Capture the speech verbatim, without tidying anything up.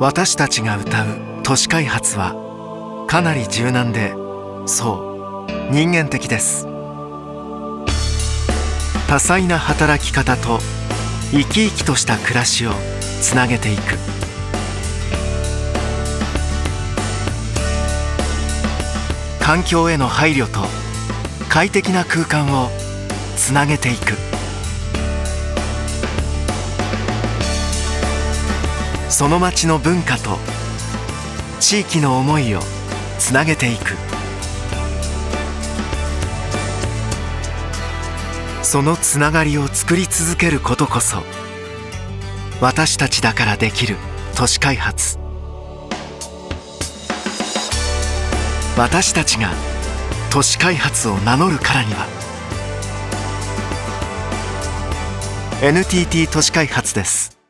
私たちが歌う都市開発はかなり柔軟で、そう人間的です。多彩な働き方と生き生きとした暮らしをつなげていく。環境への配慮と快適な空間をつなげていく。その町の文化と地域の思いをつなげていく。そのつながりを作り続けることこそ私たちだからできる都市開発。私たちが都市開発を名乗るからには エヌティーティー 都市開発です。